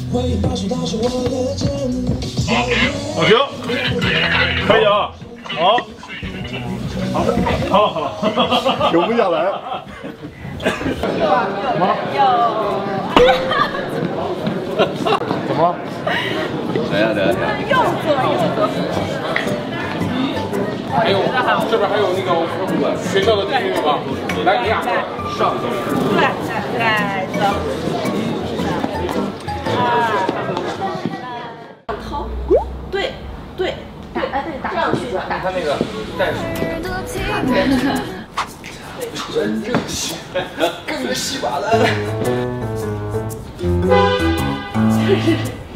好，行，可以啊，好，好， 停不下来。 怎么了？怎么了？ 等一下， 右左。 还有这边还有那个学校的那个吧，来你俩上。 来走。掏，对，打，哎对，打上去，打。 他那个带真正戏，更戏把的。